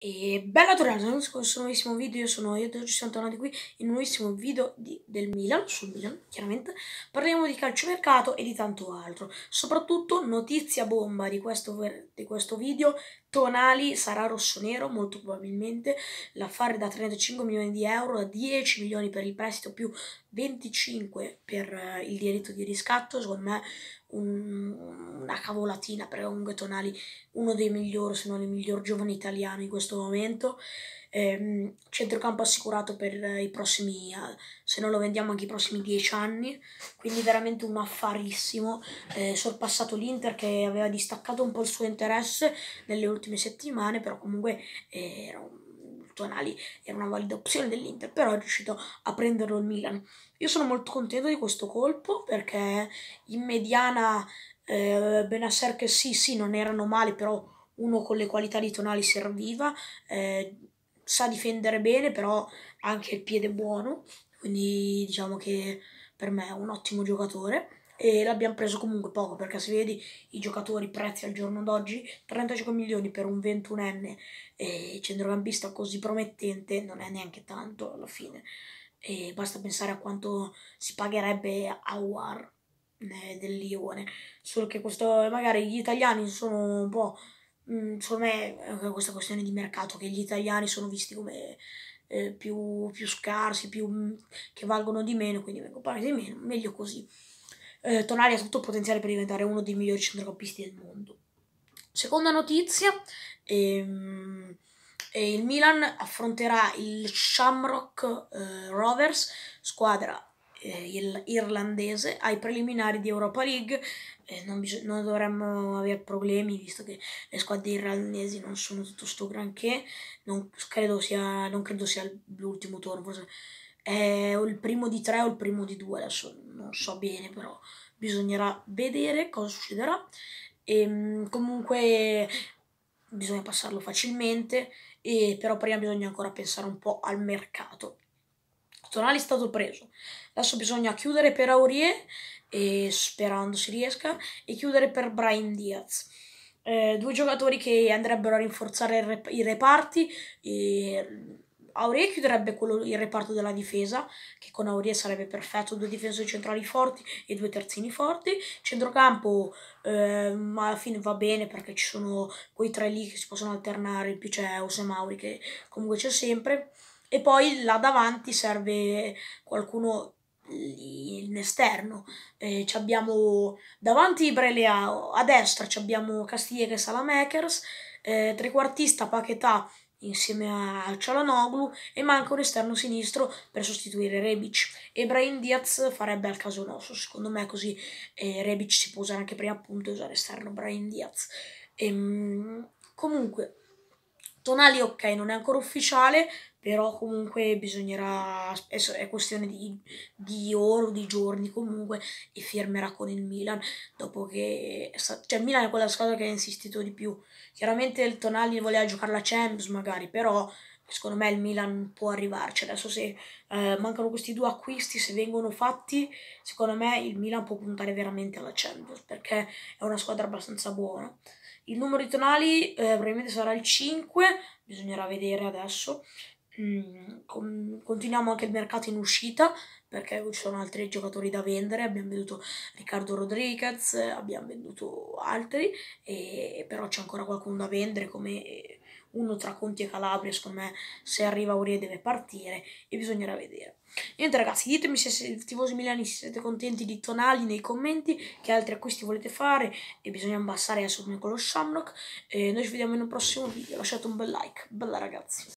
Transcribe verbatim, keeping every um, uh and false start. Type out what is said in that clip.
E bella tornata in questo nuovissimo video. Io sono io e oggi siamo tornati qui in un nuovissimo video di, del Milan, sul Milan chiaramente. Parliamo di calciomercato e di tanto altro. Soprattutto notizia bomba di questo, di questo video: Tonali sarà rossonero molto probabilmente. L'affare da trentacinque milioni di euro, da dieci milioni per il prestito più venticinque per uh, il diritto di riscatto. Secondo me un, una cavolatina, perché comunque Tonali uno dei migliori, se non il miglior giovane italiano in questo momento. Ehm, centrocampo assicurato per i prossimi, se non lo vendiamo anche i prossimi dieci anni, quindi veramente un affarissimo. Eh, sorpassato l'Inter, che aveva distaccato un po' il suo interesse nelle ultime settimane, però comunque eh, era un Tonali era una valida opzione dell'Inter, però è riuscito a prenderlo il Milan. Io sono molto contento di questo colpo, perché in mediana eh, Benasser, che sì sì non erano male, però uno con le qualità di Tonali serviva, eh, sa difendere bene, però ha anche il piede buono, quindi diciamo che per me è un ottimo giocatore. E l'abbiamo preso comunque poco, perché se vedi i giocatori prezzi al giorno d'oggi, trentacinque milioni per un ventunenne e centrocampista così promettente non è neanche tanto alla fine. E basta pensare a quanto si pagherebbe a Aouar eh, del Lione. Solo che questo, magari gli italiani sono un po', mh, secondo me è questa questione di mercato, che gli italiani sono visti come eh, più, più scarsi, più, mh, che valgono di meno, quindi vengono pagati di meno, meglio così. Eh, Tonali ha tutto il potenziale per diventare uno dei migliori centrocampisti del mondo. Seconda notizia, ehm, e il Milan affronterà il Shamrock eh, Rovers, squadra eh, irlandese, ai preliminari di Europa League. Eh, non, non dovremmo avere problemi, visto che le squadre irlandesi non sono tutto sto granché. Non credo sia, non credo sia l'ultimo turno, forse è o il primo di tre o il primo di due, adesso non so bene, però bisognerà vedere cosa succederà. E comunque bisogna passarlo facilmente, e però prima bisogna ancora pensare un po' al mercato. Tonali è stato preso, adesso bisogna chiudere per Aurier, e sperando si riesca, e chiudere per Brahim Diaz. Eh, due giocatori che andrebbero a rinforzare il rep i reparti. E Aurier chiuderebbe quello, il reparto della difesa, che con Aurier sarebbe perfetto: due difensori centrali forti e due terzini forti. Centrocampo eh, ma alla fine va bene, perché ci sono quei tre lì che si possono alternare, in più c'è Osemauri che comunque c'è sempre. E poi là davanti serve qualcuno in esterno. Eh, abbiamo davanti Brelea, a destra abbiamo Castiglia e Salamakers, eh, trequartista Paquetá insieme a Çalhanoğlu, e manca un esterno sinistro per sostituire Rebic, e Brahim Diaz farebbe al caso nostro, secondo me, così eh, Rebic si può usare anche prima punto e usare esterno Brahim Diaz. E, comunque Tonali ok, non è ancora ufficiale, però comunque bisognerà, è questione di, di ore o di giorni comunque, e firmerà con il Milan, dopo che, cioè il Milan è quella squadra che ha insistito di più. Chiaramente il Tonali voleva giocare la Champions magari, però secondo me il Milan può arrivarci. Adesso se eh, mancano questi due acquisti, se vengono fatti, secondo me il Milan può puntare veramente alla Champions, perché è una squadra abbastanza buona. Il numero di Tonali eh, probabilmente sarà il cinque, bisognerà vedere adesso. Mm, con, continuiamo anche il mercato in uscita, perché ci sono altri giocatori da vendere. Abbiamo venduto Riccardo Rodriguez, abbiamo venduto altri, e, però c'è ancora qualcuno da vendere, come uno tra Conti e Calabria. Secondo me, se arriva Aurier deve partire, e bisognerà vedere. Niente ragazzi, ditemi se siete tifosi milanisti, siete contenti di Tonali nei commenti, che altri acquisti volete fare, e bisogna abbassare adesso con lo Shamrock. E noi ci vediamo in un prossimo video, lasciate un bel like. Bella ragazzi.